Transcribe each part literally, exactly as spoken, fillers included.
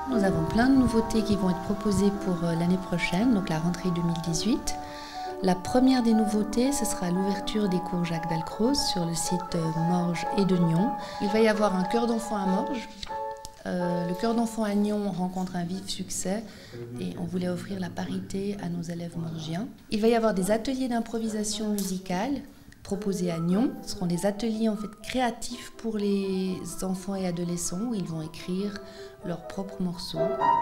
Nous avons plein de nouveautés qui vont être proposées pour l'année prochaine, donc la rentrée deux mille dix-huit. La première des nouveautés, ce sera l'ouverture des cours Jacques Dalcroze sur le site Morges et de Nyons. Il va y avoir un chœur d'enfants à Morges. Euh, le chœur d'enfants à Nyons rencontre un vif succès et on voulait offrir la parité à nos élèves morgiens. Il va y avoir des ateliers d'improvisation musicale proposés à Nyons. Ce seront des ateliers en fait créatifs pour les enfants et adolescents où ils vont écrire leurs propres morceaux.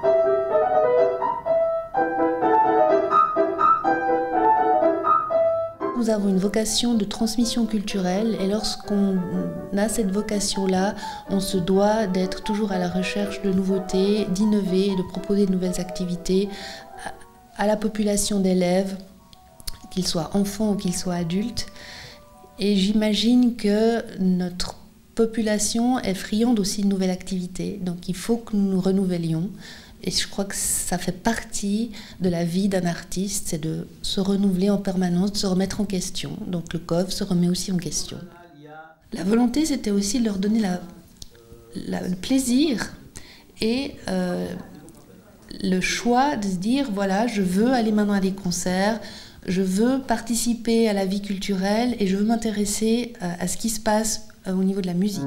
Nous avons une vocation de transmission culturelle et lorsqu'on a cette vocation-là, on se doit d'être toujours à la recherche de nouveautés, d'innover et de proposer de nouvelles activités à la population d'élèves, qu'ils soient enfants ou qu'ils soient adultes. Et j'imagine que notre population est friande aussi de nouvelles activités, donc il faut que nous nous renouvelions. Et je crois que ça fait partie de la vie d'un artiste, c'est de se renouveler en permanence, de se remettre en question. Donc le C O V se remet aussi en question. La volonté, c'était aussi de leur donner la, la, le plaisir et euh, le choix de se dire, voilà, je veux aller maintenant à des concerts, je veux participer à la vie culturelle et je veux m'intéresser à, à ce qui se passe au niveau de la musique.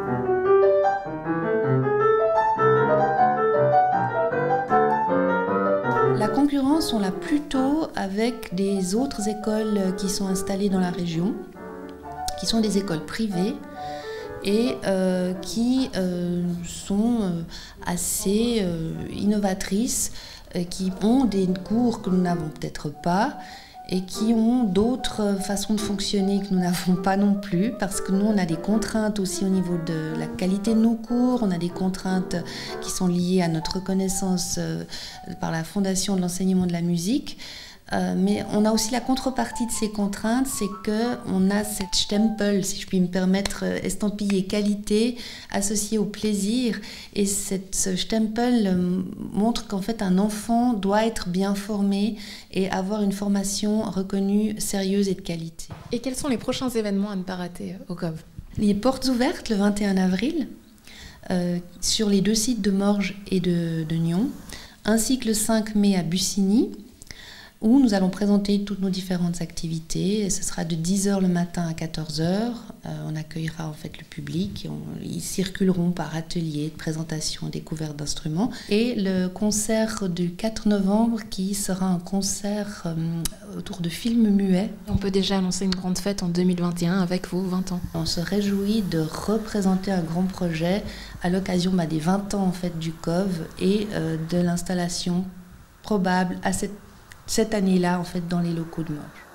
La concurrence, on l'a plutôt avec des autres écoles qui sont installées dans la région, qui sont des écoles privées et euh, qui euh, sont assez euh, innovatrices, euh, qui ont des cours que nous n'avons peut-être pas et qui ont d'autres façons de fonctionner que nous n'avons pas non plus, parce que nous, on a des contraintes aussi au niveau de la qualité de nos cours, on a des contraintes qui sont liées à notre reconnaissance euh, par la Fondation de l'enseignement de la musique. Euh, mais on a aussi la contrepartie de ces contraintes, c'est qu'on a cette stempel, si je puis me permettre, estampillé qualité associée au plaisir. Et cette, ce stempel euh, montre qu'en fait un enfant doit être bien formé et avoir une formation reconnue, sérieuse et de qualité. Et quels sont les prochains événements à ne pas rater au C O V? Les portes ouvertes le vingt et un avril euh, sur les deux sites de Morges et de, de Nyons, ainsi que le cinq mai à Bussigny, où nous allons présenter toutes nos différentes activités. Ce sera de dix heures le matin à quatorze heures. Euh, on accueillera en fait le public. On, ils circuleront par ateliers de présentation, découverte d'instruments. Et le concert du quatre novembre qui sera un concert euh, autour de films muets. On peut déjà annoncer une grande fête en deux mille vingt et un avec vos vingt ans. On se réjouit de représenter un grand projet à l'occasion bah, des vingt ans en fait, du C O V et euh, de l'installation probable à cette cette année-là, en fait, dans les locaux de Morges.